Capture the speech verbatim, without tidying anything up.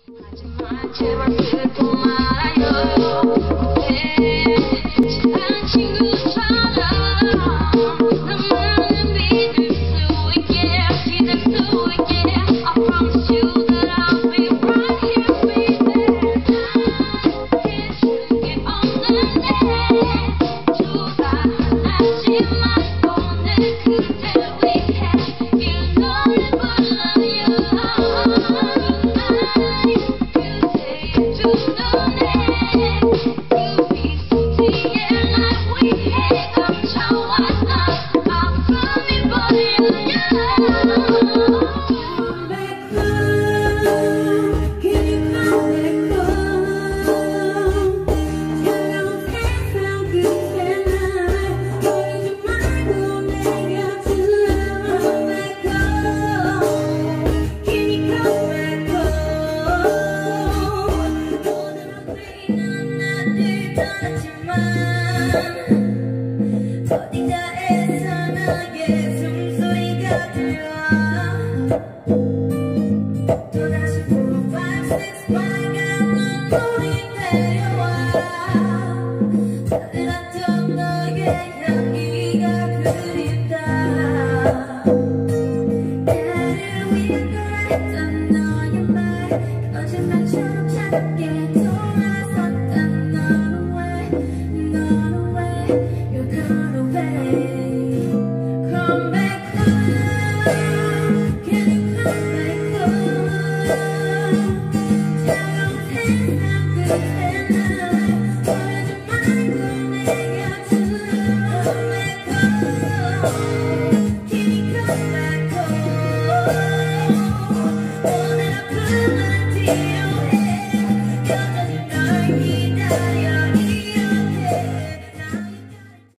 하지만 제발 슬퍼 말아요. 네, 친한 친구처럼 나만은 믿을 수 있게 믿을 수 있게 I promise you that I'll be right here with you. 게 없는데 주가 하나지만 오늘 그대 위해 이 노래 불러요. 어딘가에서 나의 숨소리가 들려 또다시 four, five, six 빨간 눈물이 내려와 달랐던 너의 향기가 그립다 나를 위해 그랬던 너의 말 거짓말처럼 차갑게 돌아섰던 너는 왜 너는 왜 You're gone away. Come back home. Can you come back home? 차가운 세상 끝에 날 버리지 말고 내 곁으로 come back home. Can you come back home? 오늘 아픈 라디오에 켜져진 널 기다려